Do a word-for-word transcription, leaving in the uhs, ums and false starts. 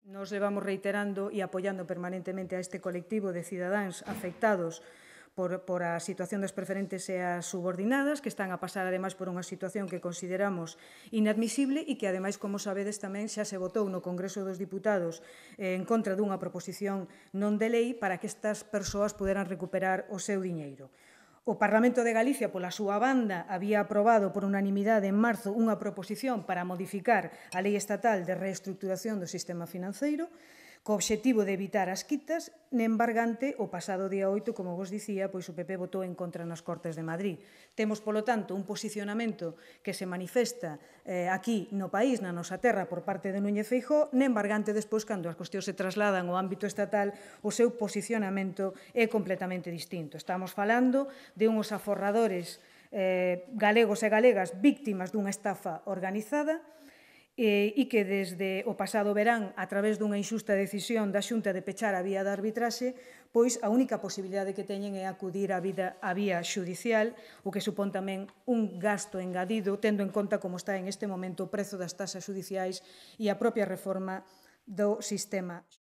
Nos levamos reiterando e apoiando permanentemente a este colectivo de cidadáns afectados por, por a situación das preferentes e as subordinadas, que están a pasar, ademais, por unha situación que consideramos inadmisible e que, ademais, como sabedes, tamén xa se votou no Congreso dos Diputados eh, en contra dunha proposición non de lei para que estas persoas poderan recuperar o seu diñeiro. O Parlamento de Galicia, pola súa banda, había aprobado por unanimidade en marzo unha proposición para modificar a Lei Estatal de Reestructuración do Sistema Financeiro, co obxectivo de evitar as quitas, nembargante o pasado día oito, como vos dicía, pois o P P votou en contra nas Cortes de Madrid. Temos, polo tanto, un posicionamento que se manifesta eh, aquí no país, na nosa terra, por parte de Núñez Feijóo, nembargante despois, cando as cuestións se trasladan ao ámbito estatal, o seu posicionamento é completamente distinto. Estamos falando de uns aforradores eh, galegos e galegas víctimas dunha estafa organizada, e que desde o pasado verán, a través dunha inxusta decisión da Xunta de pechar a vía da arbitraxe, pois a única posibilidade que teñen é acudir á vía xudicial, o que supón tamén un gasto engadido, tendo en conta como está en este momento o prezo das taxas xudiciais e a propia reforma do sistema